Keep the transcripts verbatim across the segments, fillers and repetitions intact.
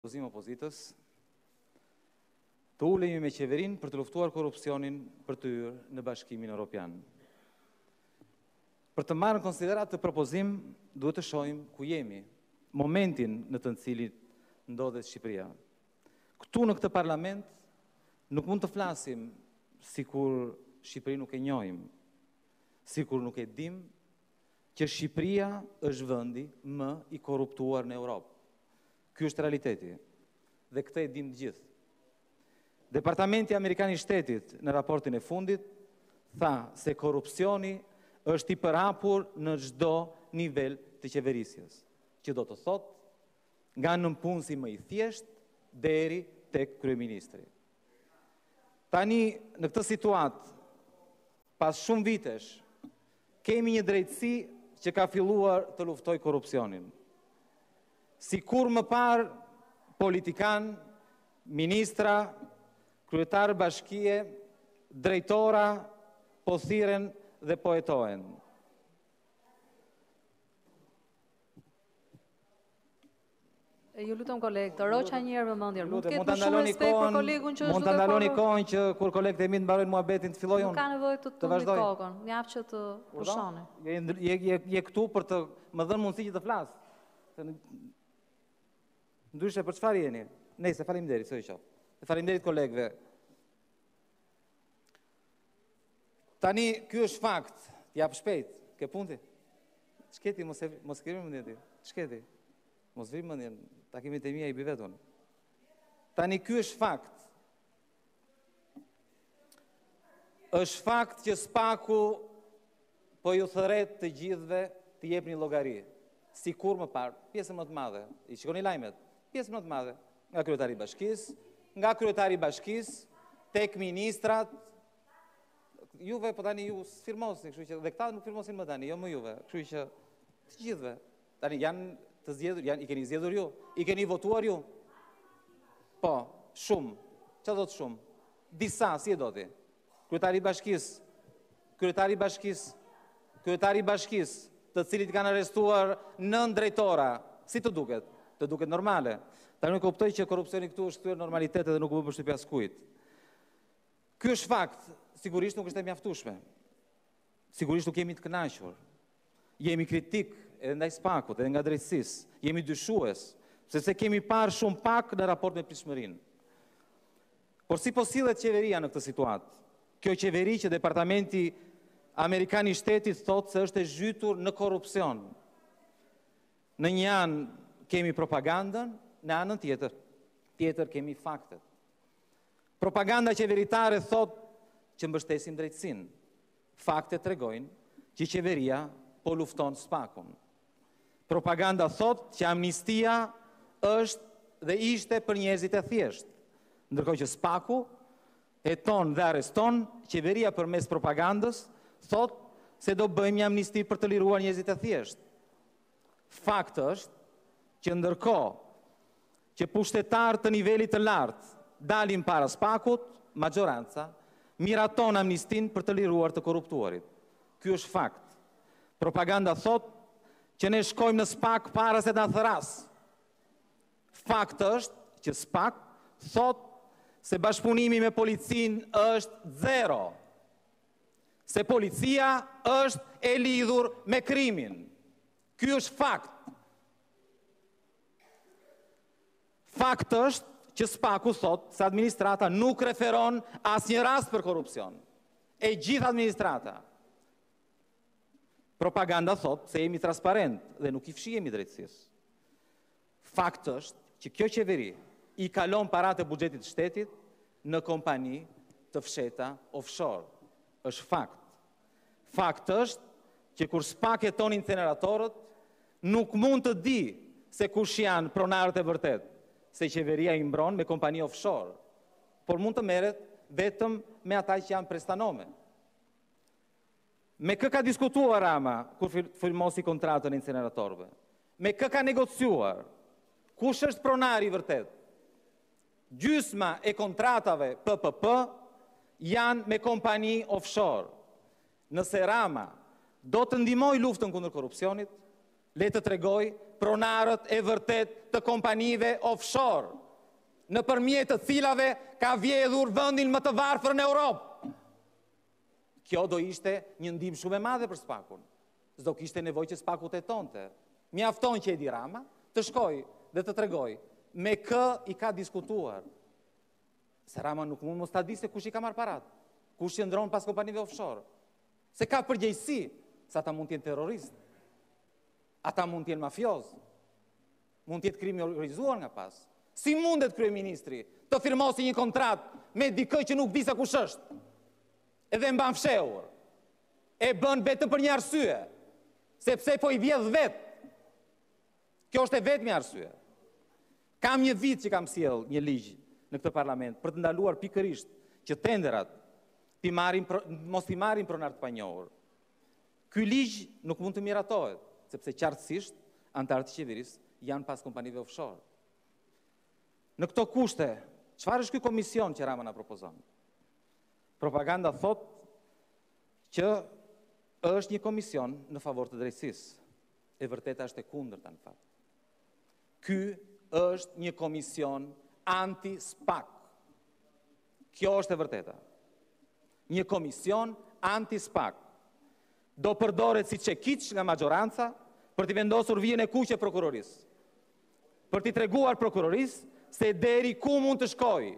Opozim opozitës, të ulemi me qeverinë për të luftuar korrupsionin për të hyrë në Bashkimin Evropian. Për të marrë në konsiderat të propozim, duhet të shohim ku jemi, momentin në të cilit ndodhet Shqipëria. Këtu në këtë parlament nuk mund të flasim sikur Shqipëri nuk e njohim, sikur nuk e dim që Shqipëria është vendi më i korruptuar në Europë. Ky është realiteti, dhe këtë e dim të gjithë. Departamenti Amerikan i Shtetit në raportin e fundit tha se korrupsioni është i përhapur në çdo nivel të qeverisjes, që do të thotë nga nënpunësi më i thjeshtë deri tek kryeministri. Tani në këtë situatë, pas shumë vitesh, kemi një drejtësi që ka filluar të luftojë korrupsionin. Si kur më parë, politikan, ministra, kryetarë bashkie, drejtora, po thiren dhe po hetohen. Ju lutem kolegë, të roqa një herë vëmendjen. Mund të ketë Mund ta më shumë ndaloni respekt për kohën, kolegun që është mund ta duke ndaloni folur. kohën që kur kolegët e mi të mbarojnë muhabetin të filloj Nuk unë. ka nevojë të Të tumbit vazhdoj. kokën. Mjaft që të pushoni. Je, je, je, je këtu për të më dhënë mundësi që të flas. Se në- Ndryshe për çfarë jeni? Nëse faleminderit, së i qoftë. Dhe faleminderit kolegëve. Tani ky është fakt, jap shpejt, ke punti. Shketi mos e mos kemi mendjen ti. Shketi. Mos vrim mendjen, takimet e mia i bëj vetun. Tani ky është fakt. Është fakt që Spaku po ju thërret të gjithëve të jepni llogari. Si kur më parë, pjesën më të madhe, i shikoni lajmet, pjesën më të madhe, nga kryetari i bashkisë, nga kryetari i bashkisë, tek ministrat, juve po tani ju firmosni, kështu që dhe këta nuk firmosin më tani, jo më juve, kështu që të gjithëve. Tani janë të zgjedhur, janë i keni zgjedhur ju, i keni votuar ju. Po, shumë. Çfarë do të shumë? Disa, si e do ti? Kryetari i bashkisë, kryetari i bashkisë, kryetari i bashkisë, të cilit kanë arrestuar nën drejtora, si të duket? Të duket normale. Tani nuk kuptoj që korrupsioni këtu është kthyer normalitet dhe nuk u bë përshtypje askujt. Ky është fakt, sigurisht nuk është e mjaftueshme. Sigurisht nuk jemi të kënaqur. Jemi kritik edhe ndaj Spakut, edhe nga drejtësisë. Jemi dyshues, sepse kemi parë shumë pak në raport me pritshmërinë. Por si po sillet qeveria në këtë situatë? Kjo qeveri që Departamenti Amerikan i Shtetit thotë se është e zhytur në korrupsion. Në një anë kemi propagandën, në anën tjetër, tjetër kemi faktet. Propaganda qeveritare thotë që mbështesim drejtësinë. Faktet tregojnë që qeveria po lufton Spakun. Propaganda thotë që amnistia është dhe ishte për njerëzit e thjeshtë, ndërkohë që Spaku heton dhe arreston, qeveria përmes propagandës thotë se do bëjmë një amnisti për të liruar njerëzit e thjeshtë. Fakt është që ndërkohë që pushtetarë të nivelit të lartë dalin para Spakut, maggioranca miraton amnistin për të liruar të korruptuarit. Ky është fakt. Propaganda thotë që ne shkojmë në Spak para se ta thras. Fakt është që Spak thotë se bashkëpunimi me policinë është zero. Se policia është e lidhur me krimin. Ky është fakt. Fakt është që Spaku thotë se administrata nuk referon asnjë rast për korrupsion. E gjithë administrata. Propaganda thotë se jemi transparent dhe nuk i fshihemi drejtësisë. Fakt është që kjo qeveri i kalon paratë e buxhetit të shtetit në kompani të fsheta offshore. Është fakt. Fakt është që kur Spak heton inceneratorët, nuk mund të di se kush janë pronarët e vërtet, se qeveria i mbron me kompani offshore, por mund të merret vetëm me ata që janë prestanome. Me kë ka diskutuar Rama kur firmosi kontratën e inceneratorëve? Me kë ka negociuar? Kush është pronari i vërtet? Gjysma e kontratave P P P janë me kompani offshore. Nëse Rama do të ndihmoj luftën kundër korrupsionit, Le të tregoj pronarët e vërtet të kompanive offshore, në përmjet të cilave ka vjedhur vendin më të varfër në Europë. Kjo do ishte një ndihmë shumë e madhe për Spakun. S'do kishte nevojë që Spaku të jetonte. Mjafton që Edi Rama të shkoj dhe të tregoj me kë i ka diskutuar. Se Rama nuk mund mos ta di se kush i ka marrë parat, kush qëndron pas kompanive offshore. Se ka përgjegjësi, se ata mund të jenë terroristë, ata mund të jenë mafiozë, mund të jetë krimi organizuar nga pas. Si mundet kryeministri të firmosi një kontratë me dikë që nuk di se kush është, edhe mban fshehur, e bën vetëm për një arsye, sepse po i vjedh vetë. Kjo është e vetmi arsye. Kam një vit që kam sjell një ligj në këtë parlament për të ndaluar pikërisht që tenderat t'i marrin, mos t'i marrin pronar të panjohur. Ky ligj nuk mund të miratohet, sepse qartësisht antarët e qeverisë janë pas kompanive offshore. Në këto kushte, çfarë është ky komision që Rama na propozon? Propaganda thot që është një komision në favor të drejtësisë. E vërteta është e kundërta në fakt. Ky është një komision anti-SPAK. Kjo është e vërteta. Një komision anti-SPAK. Do përdoret si çekiç nga majoranca për t'i vendosur vijën e kuqe prokurorisë. Për t'i treguar prokurorisë se deri ku mund të shkojë.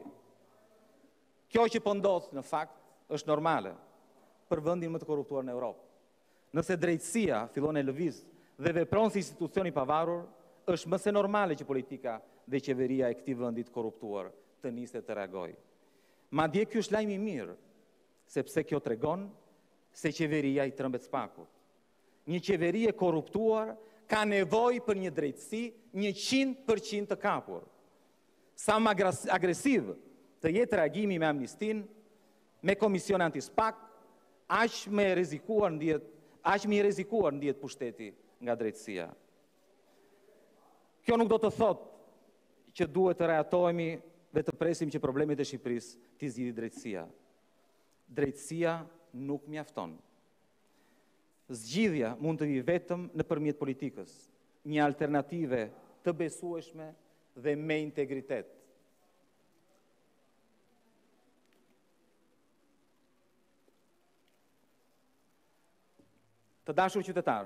Kjo që po ndodh në fakt është normale për vendin më të korruptuar në Europë. Nëse drejtësia fillon e lëviz dhe vepron si institucion i pavarur, është më se normale që politika dhe qeveria e këtij vendi të korruptuar të nisë të reagojë. Madje ky është lajm i mirë, sepse kjo tregon se qeveria i trembet Spakut. Një qeveri e korruptuar ka nevojë për një drejtësi njëqind përqind të kapur. Sa më agresiv të jetë reagimi me amnistin, me komision anti-SPAK, aq më e rrezikuar ndihet, aq më i rrezikuar ndihet pushteti nga drejtësia. Kjo nuk do të thotë që duhet të reatohemi dhe të presim që problemet e Shqipërisë t'i zgjidhë drejtësia. Drejtësia nuk mjafton. Zgjidhja mund të vijë vetëm nëpërmjet politikës, një alternative të besueshme dhe me integritet. Të dashur qytetar,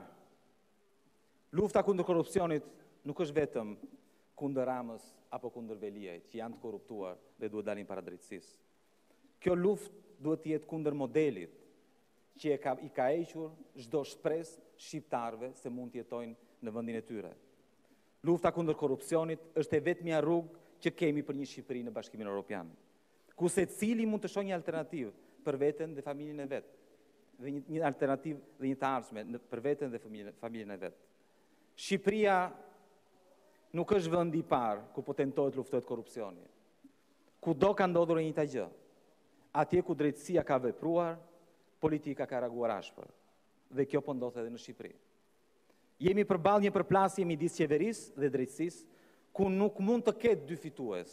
lufta kundër korrupsionit nuk është vetëm kundër Ramës apo kundër Veliajt, që janë të korruptuar dhe duhet dalin para drejtësisë. Kjo luftë duhet të jetë kundër modelit që e ka, i ka hequr çdo shpresë shqiptarëve se mund të jetojnë në vendin e tyre. Lufta kundër korrupsionit është e vetmja rrugë që kemi për një Shqipëri në Bashkimin Evropian, ku secili mund të shohë një alternativë për veten dhe familjen e vet, dhe një, një alternativë dhe një të ardhshme për veten dhe familjen, familjen e vet. Shqipëria nuk është vendi i parë ku po tentohet luftohet korrupsioni. Kudo ka ndodhur e njëjta gjë. Atje ku drejtësia ka vepruar, politika ka reaguar ashpër. Dhe kjo po ndodh edhe në Shqipëri. Jemi përballë një përplasje midis qeverisë dhe drejtësisë, ku nuk mund të ketë dy fitues.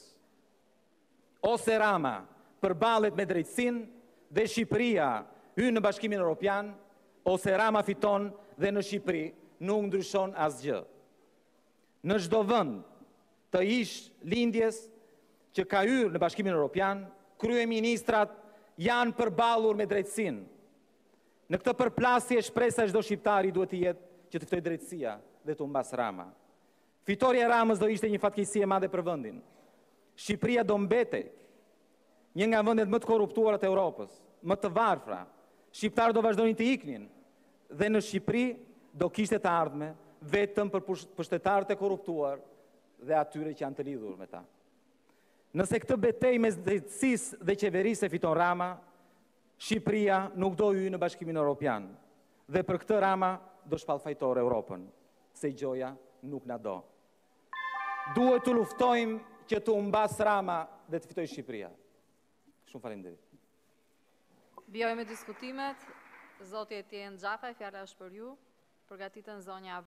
Ose Rama përballet me drejtësinë dhe Shqipëria hyn në Bashkimin Evropian, ose Rama fiton dhe në Shqipëri nuk ndryshon asgjë. Në çdo vend të ish lindjes që ka hyrë në Bashkimin Evropian, kryeministrat janë përballur me drejtësinë. Në këtë përplasje shpresa e çdo shqiptari duhet të jetë që të ftojë drejtësia dhe të humbas Rama. Fitoria e Ramës do ishte një fatkeqësi e madhe për vendin. Shqipëria do mbetej një nga vendet më të korruptuara të Europës, më të varfra. Shqiptarët do vazhdonin të iknin dhe në Shqipëri do kishte të ardhme vetëm për pushtetarët e korruptuar dhe atyre që janë të lidhur me ta. Nëse këtë betejë mes drejtësisë dhe qeverisë e fiton Rama, Shqipëria nuk do hyjë në Bashkimin Evropian dhe për këtë Rama do shpallfajtorë Europën, se gjoja nuk na do. Duhet të luftojmë që të humbas Rama dhe të fitojë Shqipëria. Shumë faleminderit. Vjojmë diskutimet. Zoti Etien Xhafaj, fjala është për ju. Përgatitën zonja